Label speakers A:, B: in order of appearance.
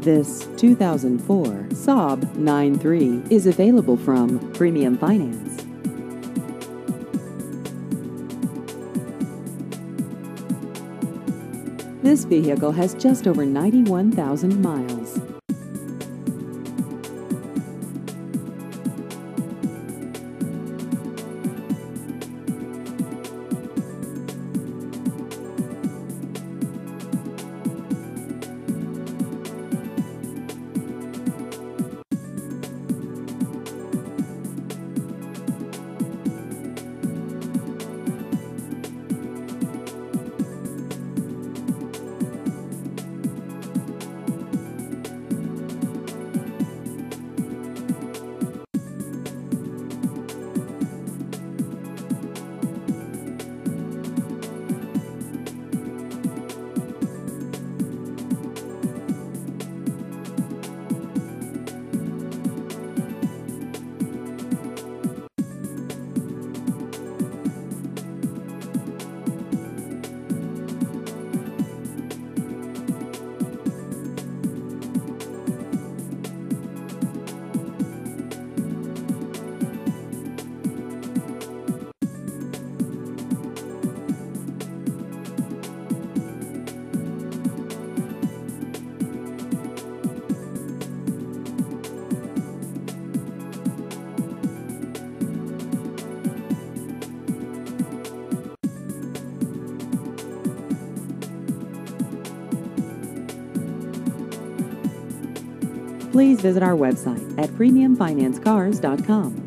A: This 2004 Saab 9-3 is available from Premium Finance. This vehicle has just over 91,000 miles. Please visit our website at premiumfinancecars.com.